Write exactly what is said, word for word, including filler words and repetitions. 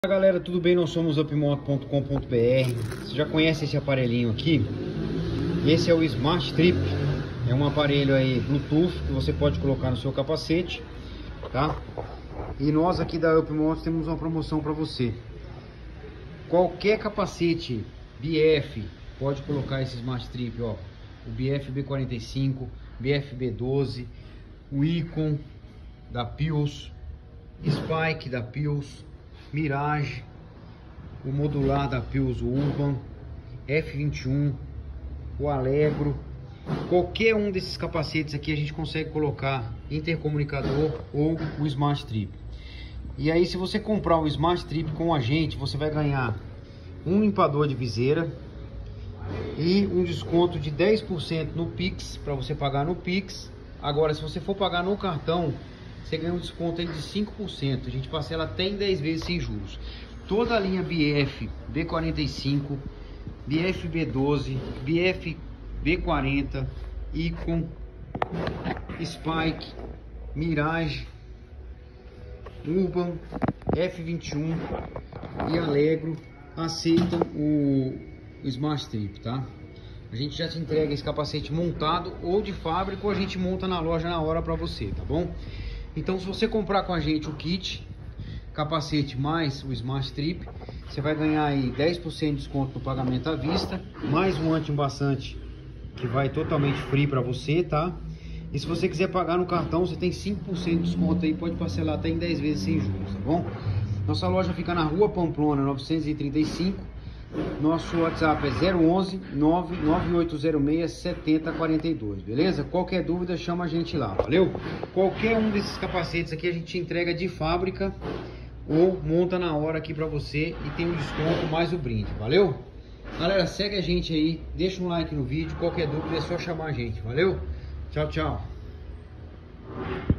Fala galera, tudo bem? Nós somos upmoto ponto com ponto br. Você já conhece esse aparelhinho aqui? Esse é o Smart Trip. É um aparelho aí Bluetooth que você pode colocar no seu capacete, tá? E nós aqui da Upmoto temos uma promoção para você. Qualquer capacete B F pode colocar esse Smart Trip, ó. O B F B quarenta e cinco, B F B doze, o Icon da Pios, Spike da Pios, Mirage, o modular da Pios Urban, F vinte e um, o Allegro. Qualquer um desses capacetes aqui a gente consegue colocar intercomunicador ou o Smart Trip. E aí, se você comprar o Smart Trip com a gente, você vai ganhar um limpador de viseira e um desconto de dez por cento no Pix, para você pagar no Pix. Agora, se você for pagar no cartão, você ganha um desconto aí de cinco por cento. A gente parcela até em dez vezes sem juros. Toda a linha B F B quarenta e cinco, B F B doze, B F B quarenta, Icon, Spike, Mirage, Urban, F vinte e um e Allegro aceitam o, o Smart Trip, tá? A gente já te entrega esse capacete montado ou de fábrica, ou a gente monta na loja na hora para você, tá bom? Então, se você comprar com a gente o kit capacete mais o Smart Trip, você vai ganhar aí dez por cento de desconto no pagamento à vista, mais um anti-embaçante que vai totalmente free para você, tá? E se você quiser pagar no cartão, você tem cinco por cento de desconto aí, pode parcelar até em dez vezes sem juros, tá bom? Nossa loja fica na Rua Pamplona novecentos e trinta e cinco. Nosso WhatsApp é zero onze, nove nove oito zero seis, sete zero quatro dois, beleza? Qualquer dúvida, chama a gente lá, valeu? Qualquer um desses capacetes aqui a gente entrega de fábrica ou monta na hora aqui pra você e tem um desconto mais o brinde, valeu? Galera, segue a gente aí, deixa um like no vídeo, qualquer dúvida é só chamar a gente, valeu? Tchau, tchau!